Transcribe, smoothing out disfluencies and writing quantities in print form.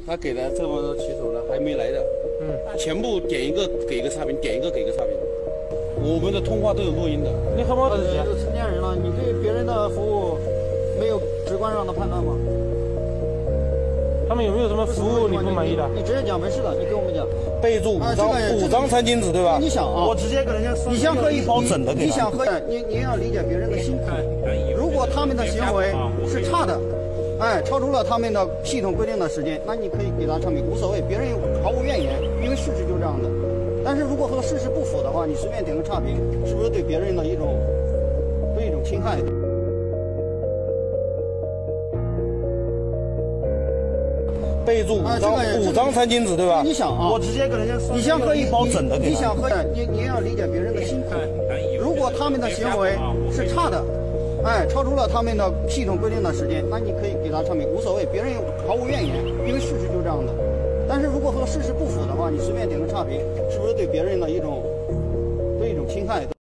他给了这么多骑手了，还没来的，全部点一个给一个差评，点一个给一个差评。我们的通话都有录音的。 你和我是成年人了，你对别人的服务没有直观上的判断吗？ 他们有没有什么服务你不满意的？ 你直接讲没事的，你跟我们讲。 备注五张餐巾纸，对吧？ 你想啊， 我直接给人家你先喝一包整的给他。 你想喝，你要理解别人的辛苦。如果他们的行为是差的，超出了他们的系统规定的时间，那你可以给他差评，无所谓，别人毫无怨言，因为事实就这样的。但是如果和事实不符的话，你随便点个差评，是不是对别人的一种侵害？ 备注五张餐巾纸，对吧？ 你想啊， 我直接给人家你先喝一包整的给他。 你想喝，你要理解别人的辛苦。如果他们的行为是差的，超出了他们的系统规定的时间，那你可以给他差评，无所谓，别人毫无怨言，因为事实就这样的。但是如果和事实不符的话，你随便点个差评，是不是对别人的一种侵害？